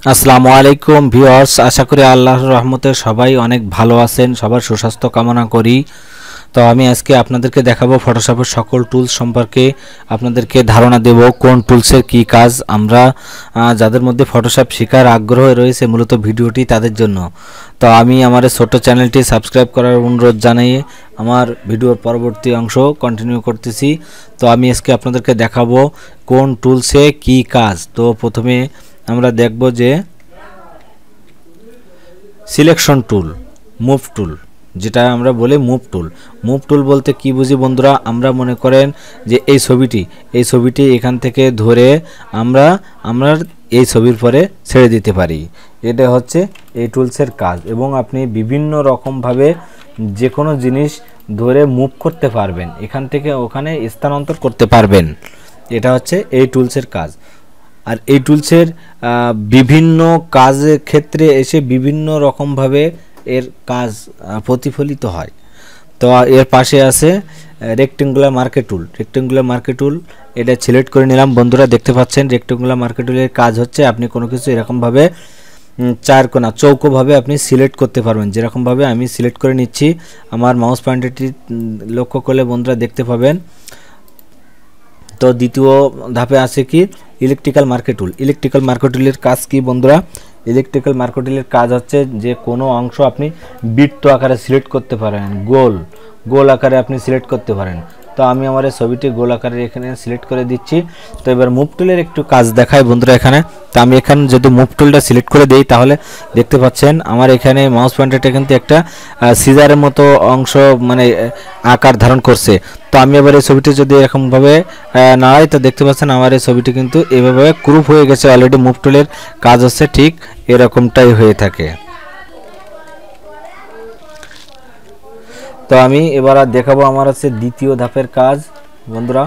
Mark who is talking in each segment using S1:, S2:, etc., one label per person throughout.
S1: আসসালামু আলাইকুম ভিউয়ার্স, আশা করি আল্লাহর রহমতে সবাই অনেক ভালো আছেন। সবার সুস্বাস্থ্য কামনা করি। তো আমি আজকে আপনাদেরকে দেখাবো ফটোশপের সকল টুলস সম্পর্কে আপনাদেরকে ধারণা দেব কোন টুলসের কি কাজ। আমরা যাদের মধ্যে ফটোশপ শেখার আগ্রহ রয়েছে মূলত ভিডিওটি তাদের জন্য। তো আমি আমার ছোট্ট চ্যানেলটি সাবস্ক্রাইব করার অনুরোধ জানিয়ে আমার ভিডিওর পরবর্তী অংশ কন্টিনিউ করতেছি। তো আমি আজকে আপনাদেরকে দেখাবো কোন টুলসে কি কাজ। তো প্রথমে আমরা দেখব যে সিলেকশন টুল, মুভ টুল, যেটা আমরা বলি মুভ টুল। মুভ টুল বলতে কি বুঝি বন্ধুরা? আমরা মনে করেন যে এই ছবিটি এখান থেকে ধরে আমরা এই ছবির পরে ছেড়ে দিতে পারি। এটা হচ্ছে এই টুলসের কাজ, এবং আপনি বিভিন্ন রকমভাবে যে কোনো জিনিস ধরে মুভ করতে পারবেন, এখান থেকে ওখানে স্থানান্তর করতে পারবেন। এটা হচ্ছে এই টুলসের কাজ। আর এই টুলসের বিভিন্ন কাজের ক্ষেত্রে এসে বিভিন্ন রকমভাবে এর কাজ প্রতিফলিত হয়। তো এর পাশে আছে rectangular market tool. Rectangular market tool এটা সিলেক্ট করে নিলাম। বন্ধুরা দেখতে পাচ্ছেন রেক্টেঙ্গুলার মার্কেট টুলের কাজ হচ্ছে আপনি কোনো কিছু এরকমভাবে চারকোনা চৌকোভাবে আপনি সিলেক্ট করতে পারবেন। যেরকমভাবে আমি সিলেক্ট করে নিচ্ছি, আমার মাউস পয়েন্টারটি লক্ষ্য করলে বন্ধুরা দেখতে পাবেন। তো দ্বিতীয় ধাপে আছে কি electrical market tool. Electrical market টুলের কাজ কি বন্ধুরা? ইলেকট্রিক্যাল মার্কেট টুলের কাজ হচ্ছে যে কোনো অংশ আপনি বৃত্ত আকারে সিলেক্ট করতে পারেন, গোল আকারে আপনি সিলেক্ট করতে পারেন। তো আমি আমার এই ছবিটি গোল আকারে এখানে সিলেক্ট করে দিচ্ছি। তো এবার মুভ টুলের একটু কাজ দেখায় বন্ধুরা এখানে। তো আমি এখানে যদি মুভ টুলটা সিলেক্ট করে দিই তাহলে দেখতে পাচ্ছেন আমার এখানে মাউস পয়েন্টারটা কিন্তু একটা সিজারের মতো অংশ মানে আকার ধারণ করছে। তো আমি এবার এই ছবিটি যদি এরকমভাবে নাড়াই তো দেখতে পাচ্ছেন আমার এই ছবিটি কিন্তু এভাবে ক্রুপ হয়ে গেছে অলরেডি। মুভ টুলের কাজ হচ্ছে ঠিক এরকমটাই হয়ে থাকে। তো আমি এবার দেখাবো আমার হচ্ছে দ্বিতীয় ধাপের কাজ বন্ধুরা।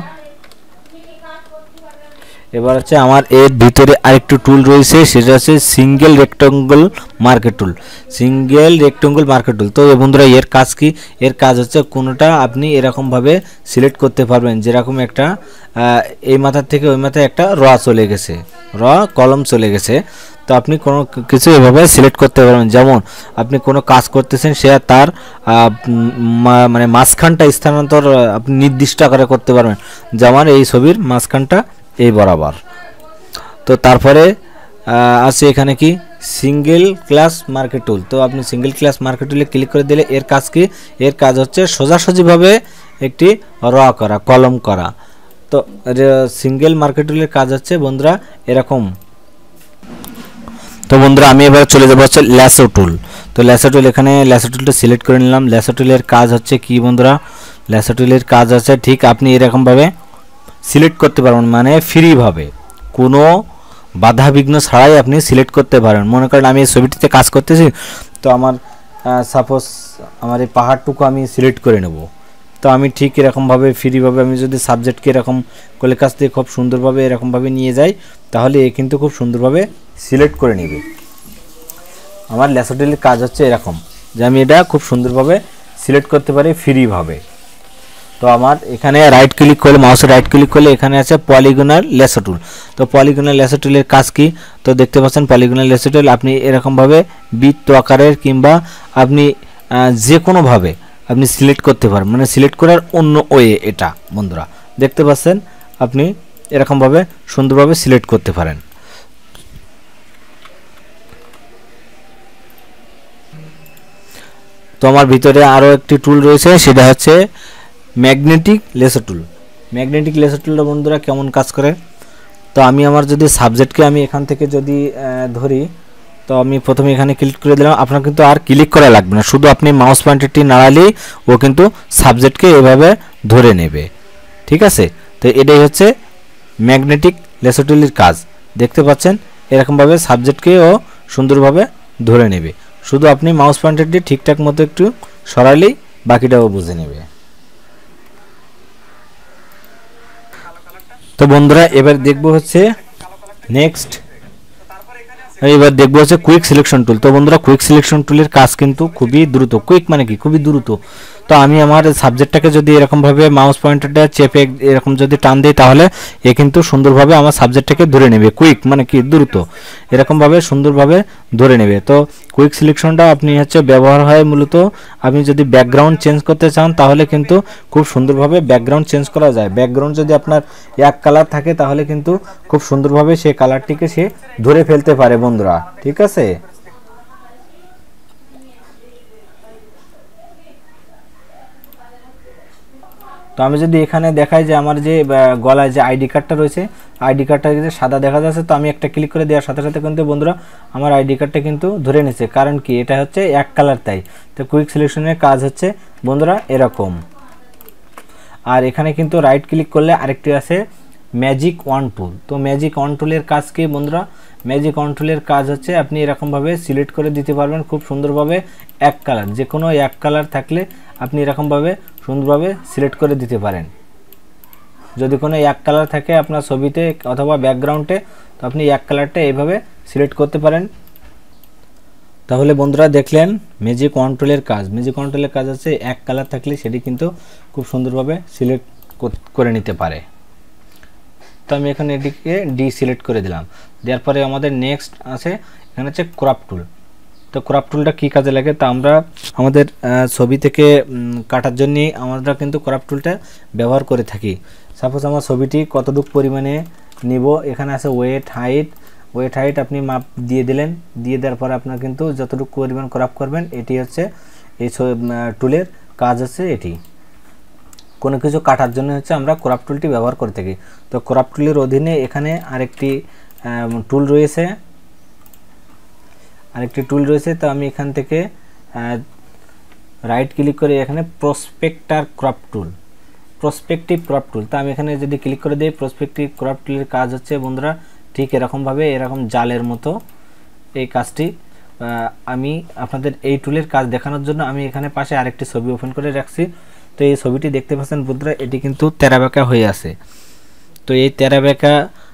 S1: এবার হচ্ছে আমার এর ভিতরে আরেকটু টুল রয়েছে, সেটা হচ্ছে single rectangle market tool. Single rectangle market tool. তো বন্ধুরা এর কাজ কি? এর কাজ হচ্ছে কোনোটা আপনি এরকমভাবে সিলেক্ট করতে পারবেন, যেরকম একটা এই মাথার থেকে ওই মাথায় একটা চলে গেছে, কলম চলে গেছে। তো আপনি কোনো কিছু এভাবে সিলেক্ট করতে পারবেন। যেমন আপনি কোনো কাজ করতেছেন, সে তার মানে মাঝখানটা স্থানান্তর আপনি নির্দিষ্ট আকারে করতে পারবেন। যেমন এই ছবির মাঝখানটা এই বরাবর। তো তারপরে আছে এখানে কি সিঙ্গেল ক্লাস মার্কেট টুল। তো আপনি সিঙ্গেল ক্লাস মার্কেট টুলে ক্লিক করে দিলে এর কাজ কি? এর কাজ হচ্ছে সোজাসুজিভাবে একটি করা, কলম করা। তো সিঙ্গেল মার্কেট টুলের কাজ হচ্ছে বন্ধুরা এরকম। তো বন্ধুরা আমি এবার চলে যাবো হচ্ছে ল্যাসো টুল। তো ল্যাসো টুল, এখানে ল্যাসো টুলটা সিলেক্ট করে নিলাম। ল্যাসো টুলের কাজ হচ্ছে কি বন্ধুরা? ল্যাসো টুলের কাজ হচ্ছে ঠিক আপনি এরকমভাবে সিলেক্ট করতে পারবেন, মানে ফ্রিভাবে কোনো বাধা বিঘ্ন ছাড়াই আপনি সিলেক্ট করতে পারেন। মনে করেন আমি এই ছবিটিতে কাজ করতেছি, তো আমার সাপোজ আমার এই পাহাড়টুকু আমি সিলেক্ট করে নেব। তো আমি ঠিক এরকমভাবে ফ্রিভাবে আমি যদি সাবজেক্টকে এরকম কোলে কাছ থেকে খুব সুন্দরভাবে এরকমভাবে নিয়ে যাই, তাহলে এ কিন্তু খুব সুন্দরভাবে সিলেক্ট করে নেবে। আমার ল্যাসো টুলের কাজ হচ্ছে এরকম যে আমি এটা খুব সুন্দরভাবে সিলেক্ট করতে পারি ফ্রিভাবে। তো আমার এখানে রাইট ক্লিক করলে, মাউসে রাইট ক্লিক করলে এখানে আছে পলিগনাল ল্যাসো টুল। তো পলিগনাল ল্যাসো টুলের কাজ কি? তো দেখতে পাচ্ছেন পলিগনাল ল্যাসো টুল আপনি এরকমভাবে বৃত্ত আকারের কিংবা আপনি যে কোনোভাবে আপনি সিলেক্ট করতে পারেন, মানে সিলেক্ট করার অন্য ওয়ে এটা বন্ধুরা দেখতে পাচ্ছেন আপনি এরকমভাবে সুন্দরভাবে সিলেক্ট করতে পারেন। তো আমার ভিতরে আরও একটি টুল রয়েছে, সেটা হচ্ছে magnetic laser tool. Magnetic laser টুলটা বন্ধুরা কেমন কাজ করে? তো আমি আমার যদি সাবজেক্টকে আমি এখান থেকে যদি ধরি, তো আমি প্রথমে এখানে ক্লিক করে দিলাম। আপনার কিন্তু আর ক্লিক করা লাগবে না, শুধু আপনি মাউস পয়েন্টারটি নাড়ালেই ও কিন্তু সাবজেক্টকে এভাবে ধরে নেবে। ঠিক আছে? তো এটাই হচ্ছে ম্যাগনেটিক লেসার টুলের কাজ। দেখতে পাচ্ছেন এরকমভাবে সাবজেক্টকে ও সুন্দরভাবে ধরে নেবে। শুধু আপনি মাউস পয়েন্টারটি ঠিকঠাক মতো একটু সরালেই বাকিটাও বুঝে নেবে। তো বন্ধুরা এবার দেখবো হচ্ছে নেক্সট, এবার দেখবো হচ্ছে কুইক সিলেকশন টুল। তো বন্ধুরা কুইক সিলেকশন টুলের কাজ কিন্তু খুবই দ্রুত। কুইক মানে কি? খুবই দ্রুত। তো আমি আমার সাবজেক্টটাকে যদি এরকমভাবে মাউস পয়েন্টারটা চেপে এরকম যদি টান দিই তাহলে এ কিন্তু সুন্দরভাবে আমার সাবজেক্টটাকে ধরে নেবে, কুইক মানে কি দ্রুত এরকমভাবে সুন্দরভাবে ধরে নেবে। তো কুইক সিলেকশনটা আপনি হচ্ছে ব্যবহার হয় মূলত আপনি যদি ব্যাকগ্রাউন্ড চেঞ্জ করতে চান তাহলে কিন্তু খুব সুন্দরভাবে ব্যাকগ্রাউন্ড চেঞ্জ করা যায়। ব্যাকগ্রাউন্ড যদি আপনার এক কালার থাকে তাহলে কিন্তু খুব সুন্দরভাবে সেই কালারটিকে সে ধরে ফেলতে পারে বন্ধুরা, ঠিক আছে। তো আমি যদি এখানে দেখাই যে আমার যে গলায় যে আইডি কার্ডটা রয়েছে, আইডি কার্ডটা যদি সাদা দেখা যাচ্ছে, তো আমি একটা ক্লিক করে দেওয়ার সাথে সাথে কিন্তু বন্ধুরা আমার আইডি কার্ডটা কিন্তু ধরে নিচ্ছে, কারণ কি এটা হচ্ছে এক কালার তাই। তো কুইক সিলেকশনের কাজ হচ্ছে বন্ধুরা এরকম। আর এখানে কিন্তু রাইট ক্লিক করলে আরেকটি আছে ম্যাজিক ওয়ান টুল। তো ম্যাজিক ওয়ান টুলের কাজ কি বন্ধুরা? ম্যাজিক ওয়ান টুলের কাজ হচ্ছে আপনি এরকমভাবে সিলেক্ট করে দিতে পারবেন খুব সুন্দরভাবে এক কালার, যে কোনো এক কালার থাকলে আপনি এরকমভাবে সুন্দরভাবে সিলেক্ট করে দিতে পারেন। যদি কোনো এক কালার থাকে আপনার ছবিতে অথবা ব্যাকগ্রাউন্ডে, তো আপনি এক কালারটা এইভাবে সিলেক্ট করতে পারেন। তাহলে বন্ধুরা দেখলেন ম্যাজিক ওয়ান টুলের কাজ। ম্যাজিক ওয়ান টুলের কাজ হচ্ছে এক কালার থাকলে সেটি কিন্তু খুব সুন্দরভাবে সিলেক্ট করে নিতে পারে। তো আমি এখানে এটিকে ডি সিলেক্ট করে দিলাম। দেওয়ার পরে আমাদের নেক্সট আছে এখানে হচ্ছে ক্রপ টুল। তো ক্রপ টুলটা কী কাজে লাগে? তা আমরা আমাদের ছবি থেকে কাটার জন্যে আমরা কিন্তু ক্রপ টুলটা ব্যবহার করে থাকি। সাপোজ আমার ছবিটি কতটুকু পরিমাণে নিব, এখানে আছে ওয়েট হাইট আপনি মাপ দিয়ে দিলেন, দিয়ে দেওয়ার পরে আপনার কিন্তু যতটুকু পরিমাণ ক্রপ করবেন এটি হচ্ছে এই টুলের কাজ হচ্ছে এটি। কোনো কিছু কাটার জন্য হচ্ছে আমরা ক্রপ টুলটি ব্যবহার করে থাকি। তো ক্রপ টুলের অধীনে এখানে আরেকটি টুল রয়েছে। তো আমি এখান থেকে রাইট ক্লিক করে এখানে প্রসপেক্টিভ ক্রপ টুল। তো আমি এখানে যদি ক্লিক করে দিই, প্রসপেক্টিভ ক্রপ টুলের কাজ হচ্ছে বন্ধুরা ঠিক এরকমভাবে এরকম জালের মতো এই কাজটি। আমি আপনাদের এই টুলের কাজ দেখানোর জন্য আমি এখানে পাশে আরেকটি ছবি ওপেন করে রাখছি। তো এই ছবিটি দেখতে পাচ্ছেন বন্ধুরা, এটি কিন্তু তেরাবেঁকা হয়ে আছে। তো এই তেরাবেঁকা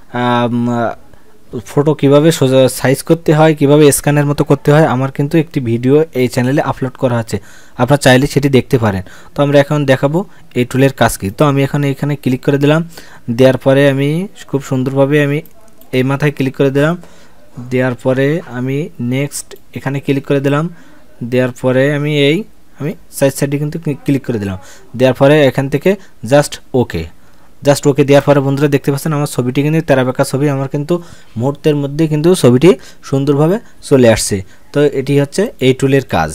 S1: ফটো কিভাবে সাইজ করতে হয়, কিভাবে স্ক্যানের মতো করতে হয়, আমার কিন্তু একটি ভিডিও এই চ্যানেলে আপলোড করা আছে, আপনারা চাইলে সেটি দেখতে পারেন। তো আমরা এখন দেখাবো এই টুলের কাজ কি। তো আমি এখানে ক্লিক করে দিলাম, দেওয়ার পরে আমি খুব সুন্দরভাবে আমি এই মাথায় ক্লিক করে দিলাম, দেওয়ার পরে আমি নেক্সট এখানে ক্লিক করে দিলাম, দেওয়ার পরে আমি সাইডে কিন্তু ক্লিক করে দিলাম, দেওয়ার পরে এখান থেকে জাস্ট ওকে দেওয়ার পরে বন্ধুরা দেখতে পাচ্ছেন আমার ছবিটি কিন্তু তেরাবেঁকা ছবি, আমার কিন্তু মুহূর্তের মধ্যে কিন্তু ছবিটি সুন্দরভাবে চলে আসছে। তো এটি হচ্ছে এই টুলের কাজ।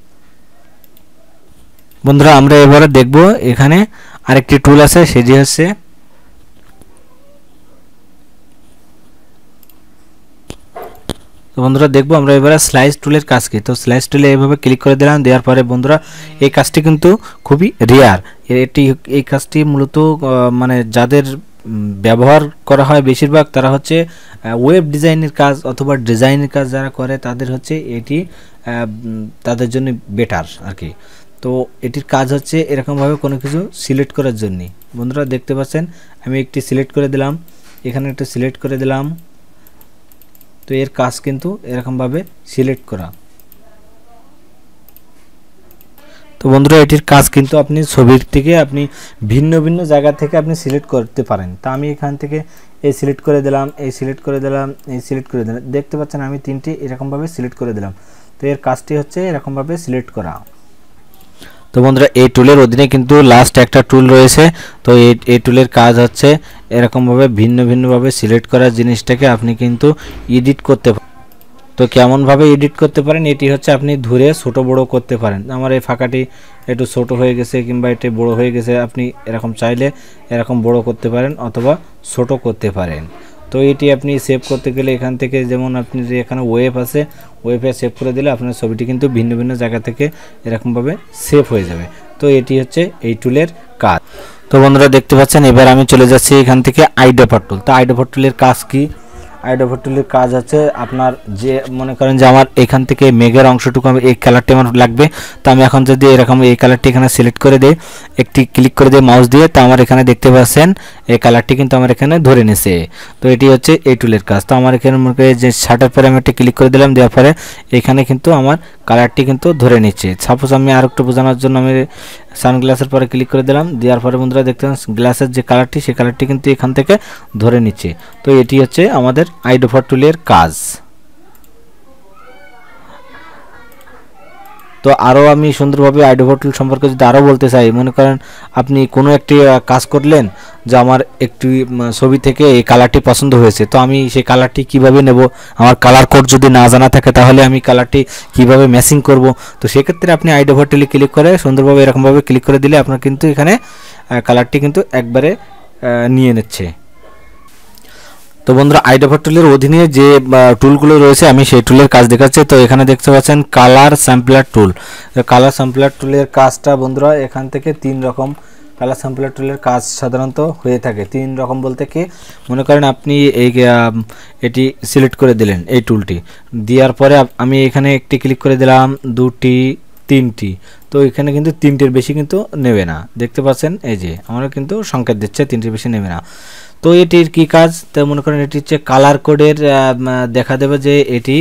S1: বন্ধুরা আমরা এবারে দেখব এখানে আরেকটি টুল আছে, সেটি হচ্ছে তো বন্ধুরা দেখবো আমরা এবারে স্লাইস টুলের কাজ কি। তো স্লাইস টুলে এইভাবে ক্লিক করে দিলাম, দেওয়ার পরে বন্ধুরা এই কাজটি কিন্তু খুবই রেয়ার। এই কাজটি মূলত মানে যাদের ব্যবহার করা হয় বেশিরভাগ তারা হচ্ছে ওয়েব ডিজাইনের কাজ অথবা ডিজাইনের কাজ যারা করে তাদের হচ্ছে এটি তাদের জন্য বেটার আর কি। তো এটির কাজ হচ্ছে এরকমভাবে কোনো কিছু সিলেক্ট করার জন্য। বন্ধুরা দেখতে পাচ্ছেন আমি একটি সিলেক্ট করে দিলাম, এখানে একটা সিলেক্ট করে দিলাম। তো এর কাজ কিন্তু এরকমভাবে সিলেক্ট করা। তো বন্ধুরা এটির কাজ কিন্তু আপনি ছবির থেকে আপনি ভিন্ন ভিন্ন জায়গা থেকে আপনি সিলেক্ট করতে পারেন। তা আমি এখান থেকে এই সিলেক্ট করে দিলাম, এই সিলেক্ট করে দিলাম, এই সিলেক্ট করে দিলাম, দেখতে পাচ্ছেন আমি তিনটি এরকমভাবে সিলেক্ট করে দিলাম। তো এর কাজটি হচ্ছে এরকমভাবে সিলেক্ট করা। তো বন্ধুরা এই টুলের অধীনে কিন্তু লাস্ট একটা টুল রয়েছে। তো এই টুলের কাজ হচ্ছে এরকমভাবে ভিন্ন ভিন্নভাবে সিলেক্ট করা জিনিসটাকে আপনি কিন্তু এডিট করতে পারেন। তো কেমনভাবে এডিট করতে পারেন, এটি হচ্ছে আপনি ধরে ছোট বড় করতে পারেন। আমার এই ফাঁকাটি একটু ছোট হয়ে গেছে কিংবা এটি বড় হয়ে গেছে, আপনি এরকম চাইলে এরকম বড় করতে পারেন অথবা ছোট করতে পারেন। তো এটি আপনি সেভ করতে গেলে এখান থেকে যেমন আপনি যে এখানে ওয়েব আছে, ওয়েবে সেভ করে দিলে আপনার ছবিটি কিন্তু ভিন্ন ভিন্ন জায়গা থেকে এরকমভাবে সেভ হয়ে যাবে। তো এটি হচ্ছে এই টুলের কাজ। তো বন্ধুরা দেখতে পাচ্ছেন এবার আমি চলে যাচ্ছি এখান থেকে আইড্রপার টুল। তো আইড্রপার টুলের কাজ কি? আইড্রপার টুলের কাজ হচ্ছে আপনার যে মনে করেন যে আমার এখান থেকে মেঘের অংশটুকু এই কালারটি আমার লাগবে। তো আমি এখন যদি এরকম এই কালারটি এখানে সিলেক্ট করে দিই, একটি ক্লিক করে দিই মাউস দিয়ে, তো আমার এখানে দেখতে পাচ্ছেন এই কালারটি কিন্তু আমার এখানে ধরে নিছে। তো এটি হচ্ছে এই টুলের কাজ। তো আমার এখানে মনে করি যে শার্টের পরে আমি একটা ক্লিক করে দিলাম, দেওয়ার পরে এখানে কিন্তু আমার কালারটি কিন্তু ধরে নিচ্ছে। সাপোজ আমি আর একটু বোঝানোর জন্য আমি সানগ্লাসের পরে ক্লিক করে দিলাম, দেওয়ার পরে বন্ধুরা দেখতে পাচ্ছেন গ্লাসের যে কালারটি সেই কালারটি কিন্তু এখান থেকে ধরে নিচ্ছে। তো এটি হচ্ছে আমাদের আইডোফার টুলের কাজ। তো আরও আমি সুন্দরভাবে আইডোফার টুল সম্পর্কে যদি আরও বলতে চাই, মনে করেন আপনি কোনো একটি কাজ করলেন যে আমার একটি ছবি থেকে এই কালারটি পছন্দ হয়েছে, তো আমি সেই কালারটি কিভাবে নেব, আমার কালার কোড যদি না জানা থাকে তাহলে আমি কালারটি কিভাবে ম্যাচিং করব। তো সেক্ষেত্রে আপনি আইডোফার টুলে ক্লিক করে সুন্দরভাবে এরকমভাবে ক্লিক করে দিলে আপনার কিন্তু এখানে কালারটি কিন্তু একবারে নিয়ে নিচ্ছে। তো বন্ধুরা আইডোফার টুলের অধীনে যে টুলগুলো রয়েছে আমি সেই টুলের কাজ দেখাচ্ছি। তো এখানে দেখতে পাচ্ছেন colour sampler tool. Colour sampler টুলের কাজটা বন্ধুরা এখান থেকে 3 রকম কালার স্যাম্পলার টুলের কাজ সাধারণত হয়ে থাকে। 3 রকম বলতে কি, মনে করেন আপনি এটি সিলেক্ট করে দিলেন এই টুলটি, দেওয়ার পরে আমি এখানে একটি ক্লিক করে দিলাম, 2টি 3টি, তো এখানে কিন্তু 3টির বেশি কিন্তু নেবে না। দেখতে পাচ্ছেন এই যে আমরা কিন্তু সংকেত দিচ্ছে 3টির বেশি নেবে না। তো এটির কি কাজ, তো মনে করেন এটি হচ্ছে কালার কোডের দেখা দেবে যে এটি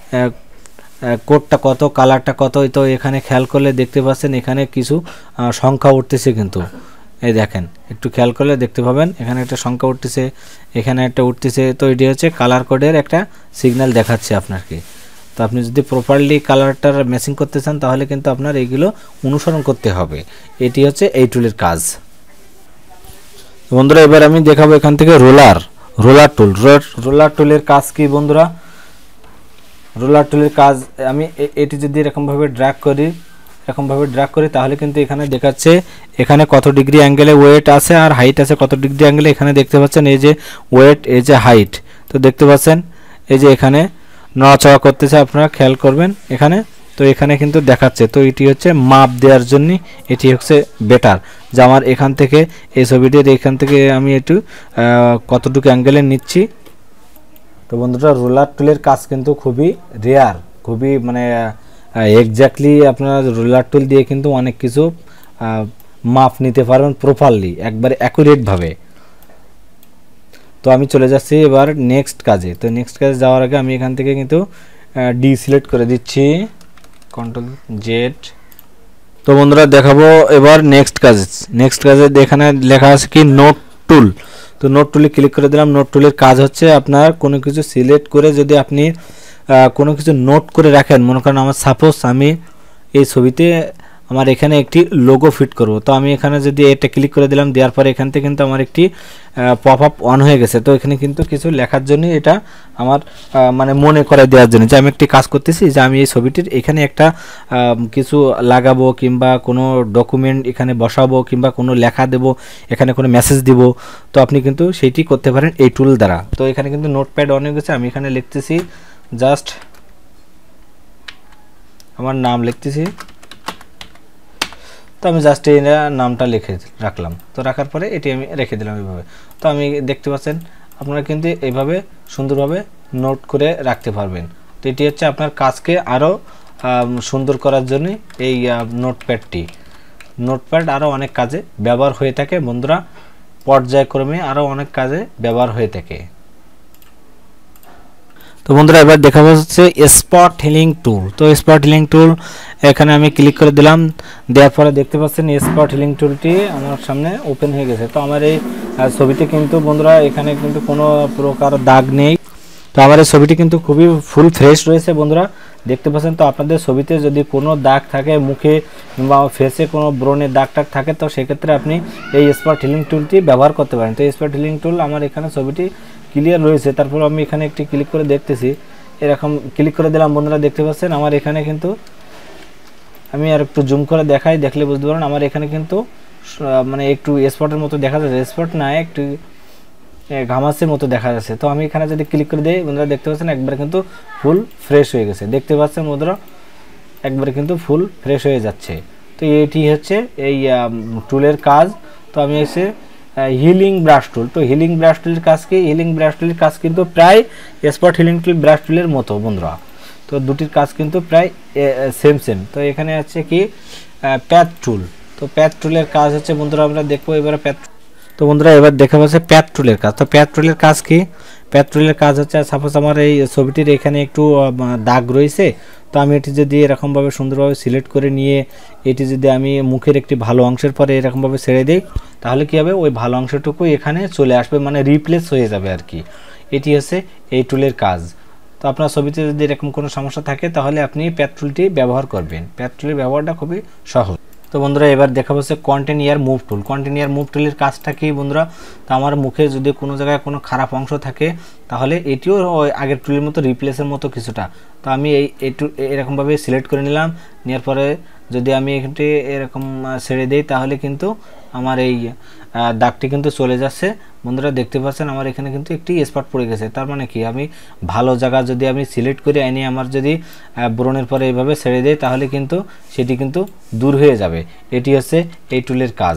S1: কোডটা কত, কালারটা কত। তো এখানে খেয়াল করলে দেখতে পাচ্ছেন এখানে কিছু সংখ্যা উঠতেছে কিন্তু, এই দেখেন একটু খেয়াল করলে দেখতে পাবেন এখানে একটা সংখ্যা উঠতেছে, এখানে একটা উঠতেছে। তো এটি হচ্ছে কালার কোডের একটা সিগন্যাল দেখাচ্ছে আপনাকে। তো আপনি যদি প্রপারলি কালারটার ম্যাচিং করতে চান তাহলে কিন্তু আপনার এইগুলো অনুসরণ করতে হবে। এটি হচ্ছে এই টুলের কাজ। বন্ধুরা এবার আমি দেখাবো এখান থেকে রোলার টুল। রোলার টুলের কাজ কি বন্ধুরা, রোলার টুলের কাজ আমি এটি যদি এরকমভাবে ড্র্যাগ করি তাহলে কিন্তু এখানে দেখাচ্ছে এখানে কত ডিগ্রি অ্যাঙ্গেলে ওয়েট আছে আর হাইট আছে কত ডিগ্রি অ্যাঙ্গেলে। এখানে দেখতে পাচ্ছেন এই যে ওয়েট, এই যে হাইট। তো দেখতে পাচ্ছেন এই যে এখানে নড়াচড়া করতেছে, আপনারা খেয়াল করবেন এখানে। তো এখানে কিন্তু দেখাচ্ছে, তো এটি হচ্ছে মাপ দেওয়ার জন্য এটি হচ্ছে বেটার, যে আমার এখান থেকে এই ছবিটির এখান থেকে আমি একটু কতটুকু অ্যাঙ্গেলে নিচ্ছি। তো বন্ধুরা রোলার টুলের কাজ কিন্তু খুবই রেয়ার, খুবই মানে এক্স্যাক্টলি আপনারা রোলার টুল দিয়ে কিন্তু অনেক কিছু মাপ নিতে পারবেন প্রপারলি, একবারে অ্যাকুরেটভাবে। তো আমি চলে যাচ্ছি এবার নেক্সট কাজে। তো নেক্সট কাজে যাওয়ার আগে আমি এখান থেকে কিন্তু ডি সিলেক্ট করে দিচ্ছি, Ctrl+Z। তো বন্ধুরা দেখাবো এবার নেক্সট কাজে এখানে লেখা আছে কি নোট টুল। তো নোট টুলে ক্লিক করে দিলাম। নোট টুলের কাজ হচ্ছে আপনার কোনো কিছু সিলেক্ট করে যদি আপনি কোনো কিছু নোট করে রাখেন, মনে করেন আমার সাপোজ আমি এই ছবিতে আমার এখানে একটি লোগো ফিট করব। তো আমি এখানে যদি এটা ক্লিক করে দিলাম, দেওয়ার পরে এখান থেকে কিন্তু আমার একটি পপ আপ অন হয়ে গেছে। তো এখানে কিন্তু কিছু লেখার জন্য এটা আমার মানে মনে করে দেওয়ার জন্য যে আমি একটি কাজ করতেছি, যে আমি এই ছবিটির এখানে একটা কিছু লাগাবো কিংবা কোনো ডকুমেন্ট এখানে বসাবো কিংবা কোনো লেখা দেব, এখানে কোনো মেসেজ দিব। তো আপনি কিন্তু সেইটি করতে পারেন এই টুল দ্বারা। তো এখানে কিন্তু নোটপ্যাড অন হয়ে গেছে। আমি এখানে লিখতেছি জাস্ট আমার নাম লিখতেছি। তো আমি জাস্ট এই নামটা লিখে রাখলাম। তো রাখার পরে এটি আমি রেখে দিলাম এইভাবে। তো আমি দেখতে পাচ্ছেন আপনারা কিন্তু এইভাবে সুন্দরভাবে নোট করে রাখতে পারবেন। তো এটি হচ্ছে আপনার কাজকে আরও সুন্দর করার জন্য এই নোটপ্যাড আরও অনেক কাজে ব্যবহার হয়ে থাকে বন্ধুরা, পর্যায়ক্রমে আরও অনেক কাজে ব্যবহার হয়ে থাকে। তো বন্ধুরা এবার দেখা যাচ্ছে স্পট হিলিং টুল। তো স্পট হিলিং টুল এখানে আমি ক্লিক করে দিলাম, দেওয়ার পরে দেখতে পাচ্ছেন স্পট হিলিং টুলটি আমার সামনে ওপেন হয়ে গেছে। তো আমার এই ছবিতে কিন্তু বন্ধুরা এখানে কিন্তু কোনো প্রকার দাগ নেই। তো আমার এই ছবিটি কিন্তু খুবই ফুল ফ্রেশ রয়েছে বন্ধুরা, দেখতে পাচ্ছেন। তো আপনাদের ছবিতে যদি কোনো দাগ থাকে মুখে বা ফেসে কোনো ব্রণের দাগ টাগ থাকে, তো সেক্ষেত্রে আপনি এই স্পট হিলিং টুলটি ব্যবহার করতে পারেন। তো স্পট হিলিং টুল আমার এখানে ছবিটি ক্লিয়ার রয়েছে। তারপর আমি এখানে একটি ক্লিক করে দেখতেছি, এরকম ক্লিক করে দিলাম বন্ধুরা, দেখতে পাচ্ছেন আমার এখানে কিন্তু আমি আর একটু জুম করে দেখাই, দেখলে বুঝতে পারেন আমার এখানে কিন্তু মানে একটু স্পটের মতো দেখা যাচ্ছে, স্পট না একটু ঘামাসের মতো দেখা যাচ্ছে। তো আমি এখানে যদি ক্লিক করে দিই বন্ধুরা দেখতে পাচ্ছেন একবারে কিন্তু ফুল ফ্রেশ হয়ে গেছে, দেখতে পাচ্ছেন বন্ধুরা একবারে কিন্তু ফুল ফ্রেশ হয়ে যাচ্ছে। তো এটি হচ্ছে এই টুলের কাজ। তো আমি এসে হিলিং ব্রাশ টুল। তো হিলিং ব্রাশ টুলের কাজ কি, হিলিং ব্রাশ টুলের কাজ কিন্তু প্রায় স্পট হিলিং টুল ব্রাশ টুলের মতো বন্ধুরা। তো দুটির কাজ কিন্তু প্রায় সেম। তো এখানে আছে কি প্যাথ টুল। তো প্যাথ টুলের কাজ হচ্ছে বন্ধুরা আমরা দেখবো এবারে প্যাথ। তো বন্ধুরা এবার দেখা যাচ্ছে প্যাথ টুলের কাজ। তো প্যাথ টুলের কাজ কি, প্যাথ টুলের কাজ হচ্ছে সাপোজ আমার এই ছবিটির এখানে একটু দাগ রয়েছে, তো আমি এটি যদি এরকমভাবে সুন্দরভাবে সিলেক্ট করে নিয়ে এটি যদি আমি মুখের একটি ভালো অংশের পরে এরকমভাবে ছেড়ে দিই, তাহলে কী হবে, ওই ভালো অংশটুকু এখানে চলে আসবে, মানে রিপ্লেস হয়ে যাবে আর কি। এটি হচ্ছে এই টুলের কাজ। তো আপনার ছবিতে যদি এরকম কোনো সমস্যা থাকে তাহলে আপনি প্যাথ টুলটি ব্যবহার করবেন। প্যাথ টুলের ব্যবহারটা খুবই সহজ। তো বন্ধুরা এবার দেখা হচ্ছে কন্টিনিউয়ার মুভ টুল। কন্টিনিউয়ার মুভ টুলের কাজটা কি বন্ধুরা, তো আমার মুখে যদি কোনো জায়গায় কোনো খারাপ অংশ থাকে তাহলে এটিও আগের টুলের মতো রিপ্লেসের মতো কিছুটা। তো আমি এই টুল এরকমভাবে সিলেক্ট করে নিলাম, নেওয়ার পরে যদি আমি এখানটি এরকম ছেড়ে দিই তাহলে কিন্তু আমার এই দাগটি কিন্তু চলে যাচ্ছে। বন্ধুরা দেখতে পাচ্ছেন আমার এখানে কিন্তু একটি স্পট পড়ে গেছে। তার মানে কি, আমি ভালো জায়গা যদি আমি সিলেক্ট করে এনে আমার যদি ব্রণের পরে এইভাবে ছেড়ে দিই তাহলে কিন্তু সেটি কিন্তু দূর হয়ে যাবে। এটি হচ্ছে এই টুলের কাজ।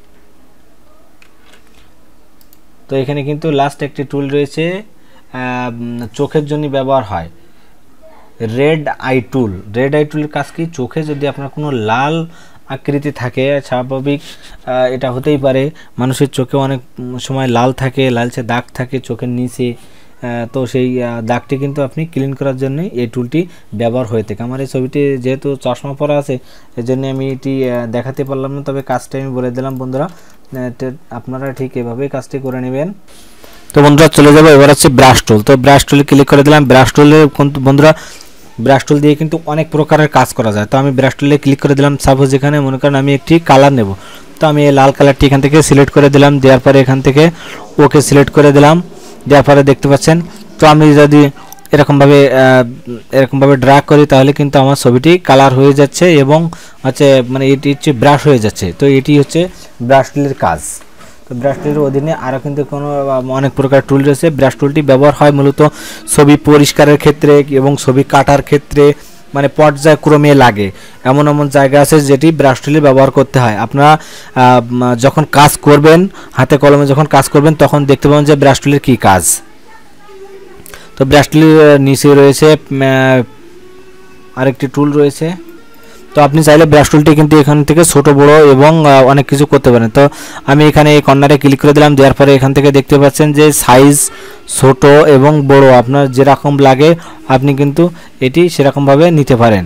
S1: তো এখানে কিন্তু লাস্ট একটি টুল রয়েছে, চোখের জন্য ব্যবহার হয়, red eye tool. Red eye টুলের কাজ কি, চোখে যদি আপনার কোনো লাল আকৃতি থাকে, স্বাভাবিক এটা হতেই পারে, মানুষের চোখে অনেক সময় লাল থাকে, লালচে দাগ থাকে চোখের নিচে, তো সেই দাগটি কিন্তু আপনি ক্লিন করার জন্য এই টুলটি ব্যবহার হয়ে থাকে। আমার এই ছবিটি যেহেতু চশমা পরা আছে এই জন্য আমি এটি দেখাতে পারলাম না, তবে কাজটা আমি বলে দিলাম বন্ধুরা, আপনারা ঠিক এভাবেই কাজটি করে নেবেন। তো বন্ধুরা চলে যাবো এবার হচ্ছে ব্রাশ টুল। তো ব্রাশ টুলে ক্লিক করে দিলাম। ব্রাশ টুলে বন্ধুরা ব্রাশ টুল দিয়ে কিন্তু অনেক প্রকারের কাজ করা যায়। তো আমি ব্রাশ টুলে ক্লিক করে দিলাম। সাপোজ এখানে মনে করেন আমি একটি কালার নেব, তো আমি এই লাল কালারটি এখান থেকে সিলেক্ট করে দিলাম, দেওয়ার পরে এখান থেকে ওকে সিলেক্ট করে দিলাম, দেওয়ার পরে দেখতে পাচ্ছেন। তো আমি যদি এরকমভাবে ড্র্যাগ করি তাহলে কিন্তু আমার ছবিটি কালার হয়ে যাচ্ছে এবং হচ্ছে মানে এটি হচ্ছে ব্রাশ হয়ে যাচ্ছে। তো এটি হচ্ছে ব্রাশ টুলের কাজ। তো ব্রাশ টুলের অধীনে আরও কিন্তু কোনো অনেক প্রকার টুল রয়েছে। ব্রাশ টুলটি ব্যবহার হয় মূলত ছবি পরিষ্কারের ক্ষেত্রে এবং ছবি কাটার ক্ষেত্রে, মানে পর্যায়ক্রমে লাগে এমন এমন জায়গা আছে যেটি ব্রাশ টুলের ব্যবহার করতে হয়। আপনারা যখন কাজ করবেন, হাতে কলমে যখন কাজ করবেন তখন দেখতে পাবেন যে ব্রাশ টুলের কী কাজ। তো ব্রাশ টুলের নিচে রয়েছে আরেকটি টুল রয়েছে। তো আপনি চাইলে ব্রাশ টুলটি কিন্তু এখান থেকে ছোট বড় এবং অনেক কিছু করতে পারেন। তো আমি এখানে এই কর্নারে ক্লিক করে দিলাম, দেওয়ার পরে এখান থেকে দেখতে পাচ্ছেন যে সাইজ ছোট এবং বড় আপনার যেরকম লাগে আপনি কিন্তু এটি সেরকমভাবে নিতে পারেন।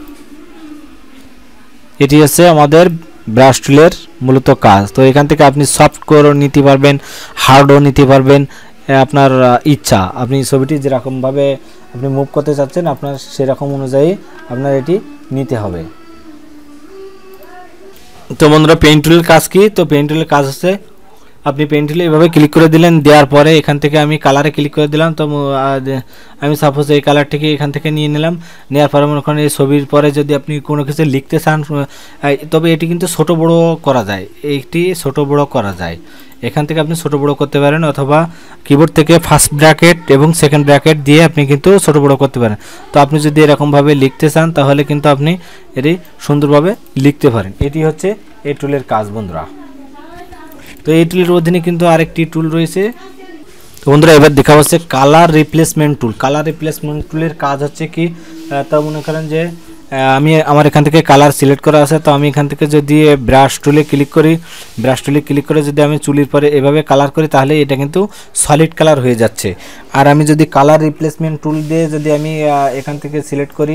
S1: এটি হচ্ছে আমাদের ব্রাশ টুলের মূলত কাজ। তো এখান থেকে আপনি সফট করে নিতে পারবেন, হার্ডও নিতে পারবেন, আপনার ইচ্ছা, আপনি ছবিটি যেরকমভাবে আপনি মুভ করতে চাচ্ছেন আপনার সেরকম অনুযায়ী আপনার এটি নিতে হবে। তো বন্ধুরা পেন টুলের কাজ কি, তো পেন টুলের কাজ হচ্ছে আপনি পেন টুলে এভাবে ক্লিক করে দিলেন, দেওয়ার পরে এখান থেকে আমি কালারে ক্লিক করে দিলাম। তো আমি সাপোজ এই কালারটিকে এখান থেকে নিয়ে নিলাম, নেওয়ার পরে মনে করেন এই ছবির পরে যদি আপনি কোনো কিছু লিখতে চান, তবে এটি কিন্তু ছোট বড় করা যায়, এইটি ছোট বড় করা যায়, এখান থেকে আপনি ছোট বড় করতে পারেন, অথবা কিবোর্ড থেকে ফার্স্ট ব্র্যাকেট এবং সেকেন্ড ব্র্যাকেট দিয়ে আপনি কিন্তু ছোট বড় করতে পারেন। তো আপনি যদি এরকমভাবে লিখতে চান তাহলে কিন্তু আপনি এটি সুন্দরভাবে লিখতে পারেন। এটি হচ্ছে এই টুলের কাজ বন্ধুরা। তো এই টুলের অধীনে কিন্তু আরেকটি টুল রয়েছে। তো বন্ধুরা এবার দেখা হচ্ছে colour replacement tool. Colour replacement টুলের কাজ হচ্ছে কি, তা মনে করেন যে আমি আমার এখান থেকে কালার সিলেক্ট করা আছে, তো আমি এখান থেকে যদি ব্রাশ টুলে ক্লিক করি, ব্রাশ টুলে ক্লিক করে যদি আমি চুলির পরে এভাবে কালার করি তাহলে এটা কিন্তু সলিড কালার হয়ে যাচ্ছে। আর আমি যদি কালার রিপ্লেসমেন্ট টুল দিয়ে যদি আমি এখান থেকে সিলেক্ট করি,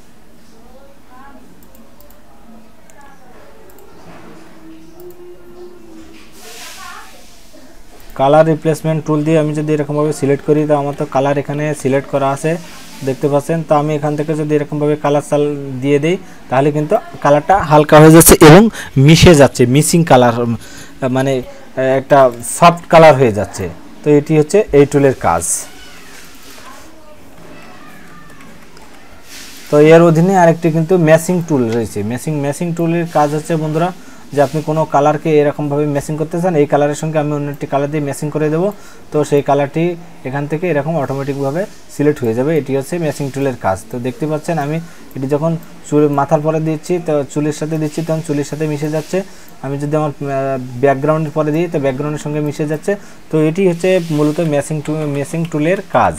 S1: কালার রিপ্লেসমেন্ট টুল দিয়ে আমি যদি এরকমভাবে সিলেক্ট করি, তো আমার তো কালার এখানে সিলেক্ট করা আছে দেখতে পাচ্ছেন। তো আমি এখান থেকে যদি এরকমভাবে কালার দিয়ে দিই তাহলে কিন্তু কালারটা হালকা হয়ে যাচ্ছে এবং মিশে যাচ্ছে, মিসিং কালার মানে একটা সফট কালার হয়ে যাচ্ছে। তো এটি হচ্ছে এই টুলের কাজ। তো এর অধীনে আরেকটি কিন্তু ম্যাচিং টুল রয়েছে। ম্যাচিং টুলের কাজ হচ্ছে বন্ধুরা যে আপনি কোনো কালারকে এরকমভাবে ম্যাচিং করতে চান, এই কালারের সঙ্গে আমি অন্য একটি কালার দিয়ে ম্যাচিং করে দেবো, তো সেই কালারটি এখান থেকে এরকম অটোমেটিকভাবে সিলেক্ট হয়ে যাবে। এটি হচ্ছে ম্যাচিং টুলের কাজ। তো দেখতে পাচ্ছেন আমি এটি যখন মাথার পরে দিচ্ছি তো চুলের সাথে দিচ্ছি তখন চুলের সাথে মিশে যাচ্ছে, আমি যদি আমার ব্যাকগ্রাউন্ডের পরে দিই তো ব্যাকগ্রাউন্ডের সঙ্গে মিশে যাচ্ছে। তো এটি হচ্ছে মূলত ম্যাচিং টুলের কাজ।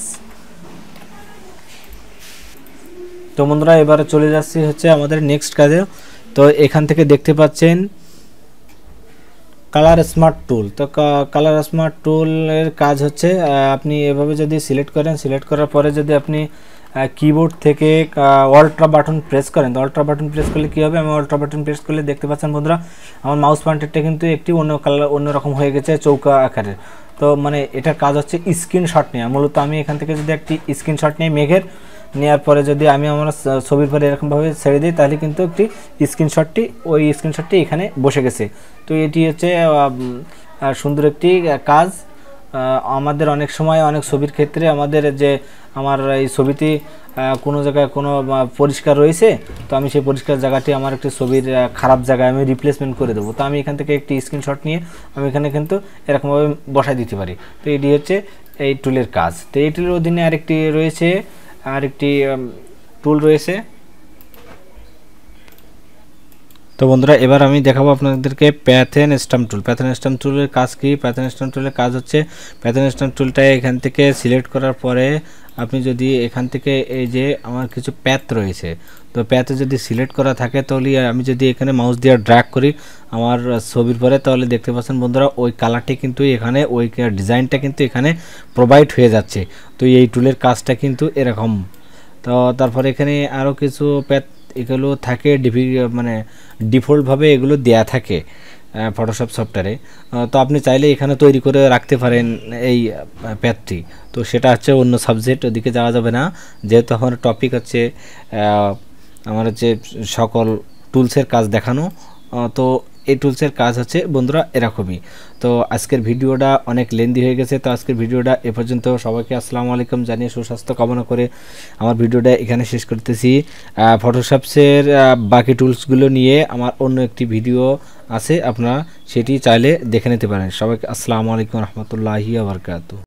S1: তো বন্ধুরা এবারে চলে যাচ্ছি হচ্ছে আমাদের নেক্সট কাজে। তো এখান থেকে দেখতে পাচ্ছেন কালার স্মার্ট টুল। তো কালার স্মার্ট টুলের কাজ হচ্ছে আপনি এভাবে যদি সিলেক্ট করেন, সিলেক্ট করার পরে যদি আপনি কিবোর্ড থেকে অল্ট্রা বাটন প্রেস করেন, তো অল্ট্রা বাটন প্রেস করলে কী হবে, আমি অল্ট্রা বাটন প্রেস করলে দেখতে পাচ্ছেন বন্ধুরা আমার মাউস পয়েন্টারটা কিন্তু একটি অন্য কালার অন্যরকম হয়ে গেছে, চৌকা আকারের। তো মানে এটার কাজ হচ্ছে স্ক্রিনশট নেওয়া। মূলত আমি এখান থেকে যদি একটি স্ক্রিনশট নিই মেঘের, নেওয়ার পরে যদি আমি আমার ছবির পরে এরকমভাবে ছেড়ে দিই, তাহলে কিন্তু একটি ওই স্ক্রিনশটটি এখানে বসে গেছে। তো এটি হচ্ছে সুন্দর একটি কাজ। আমাদের অনেক সময় অনেক ছবির ক্ষেত্রে আমাদের যে আমার এই ছবিটি কোনো জায়গায় কোনো পরিষ্কার রয়েছে, তো আমি সেই পরিষ্কার জায়গাটি আমার একটি ছবির খারাপ জায়গায় আমি রিপ্লেসমেন্ট করে দেবো। তো আমি এখান থেকে একটি স্ক্রিনশট নিয়ে আমি এখানে কিন্তু এরকমভাবে বসাই দিতে পারি। তো এটি হচ্ছে এই টুলের কাজ। তো এই টুলের অধীনে আরেকটি টুল রয়েছে। তো বন্ধুরা এবার আমি দেখাবো আপনাদেরকে প্যাথেন স্ট্যাম্প টুল। প্যাথেন স্ট্যাম্প টুলের কাজ কি? প্যাথেন স্ট্যাম্প টুলের কাজ হচ্ছে, প্যাথেন স্ট্যাম্প টুলটা এখান থেকে সিলেক্ট করার পরে আপনি যদি এখান থেকে এই যে আমার কিছু প্যাথ রয়েছে, তো প্যাথে যদি সিলেক্ট করা থাকে তাহলে আমি যদি এখানে মাউস দিয়ে ড্র্যাগ করি আমার ছবির পরে, তাহলে দেখতে পাচ্ছেন বন্ধুরা ওই কালারটি কিন্তু এখানে, ওই ডিজাইনটা কিন্তু এখানে প্রোভাইড হয়ে যাচ্ছে। তো এই টুলের কাজটা কিন্তু এরকম। তো তারপরে এখানে আরও কিছু প্যাথ এগুলো থাকে, মানে ডিফল্টভাবে এগুলো দেয়া থাকে ফটোশপ সফটওয়্যারে। তো আপনি চাইলে এখানে তৈরি করে রাখতে পারেন এই প্যাথটি। তো সেটা হচ্ছে অন্য সাবজেক্ট, ওদিকে যাওয়া যাবে না, যেহেতু আমার টপিক হচ্ছে আমার হচ্ছে সকল টুলসের কাজ দেখানো। তো এই টুলসের কাজ হচ্ছে বন্ধুরা এরকমই। তো আজকের ভিডিওটা অনেক লেন্দি হয়ে গেছে, তো আজকের ভিডিওটা এ পর্যন্ত। সবাইকে আসসালামু আলাইকুম জানিয়ে সুস্বাস্থ্য কামনা করে আমার ভিডিওটা এখানে শেষ করতেছি। ফটোশপসের বাকি টুলসগুলো নিয়ে আমার অন্য একটি ভিডিও আছে, আপনারা সেটি চাইলে দেখে নিতে পারেন। সবাইকে আসসালামু আলাইকুম রহমতুল্লাহি ওয়া বারাকাতুহু।